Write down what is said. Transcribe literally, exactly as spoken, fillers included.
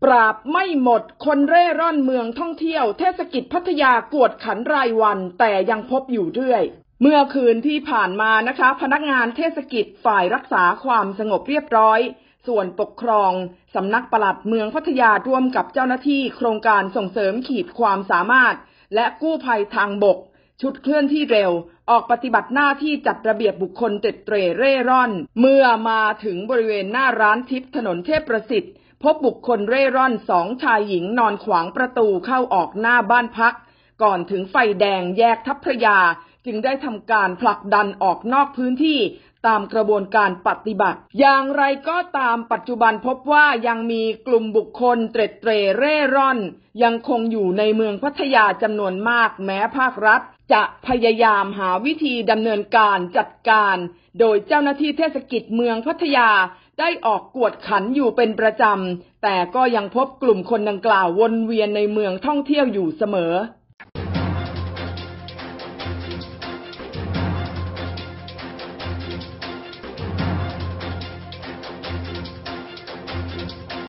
ราบไม่หมดคนเร่ร่อนเมืองท่องเที่ยวเทศกิจพัทยากวดขันรายวันแต่ยังพบอยู่เรื่อยเมื่อคืนที่ผ่านมานะคะพนักงานเทศกิจฝ่ายรักษาความสงบเรียบร้อยส่วนปกครองสำนักปลัดเมืองพัทยาร่วมกับเจ้าหน้าที่โครงการส่งเสริมขีดความสามารถและกู้ภัยทางบกชุดเคลื่อนที่เร็วออกปฏิบัติหน้าที่จัดระเบียบบุคคลเตร็ดเตร่เร่ร่อนเมื่อมาถึงบริเวณหน้าร้านทิพย์ถนนเทพประสิทธิ์พบบุคคลเร่ร่อนสองชายหญิงนอนขวางประตูเข้าออกหน้าบ้านพักก่อนถึงไฟแดงแยกทัพพระยาจึงได้ทำการผลักดันออกนอกพื้นที่ตามกระบวนการปฏิบัติอย่างไรก็ตามปัจจุบันพบว่ายังมีกลุ่มบุคคลเตร็ดเตร่เร่ร่อนยังคงอยู่ในเมืองพัทยาจำนวนมากแม้ภาครัฐจะพยายามหาวิธีดำเนินการจัดการโดยเจ้าหน้าที่เทศกิจเมืองพัทยาได้ออกกวดขันอยู่เป็นประจำแต่ก็ยังพบกลุ่มคนดังกล่าววนเวียนในเมืองท่องเที่ยวอยู่เสมอ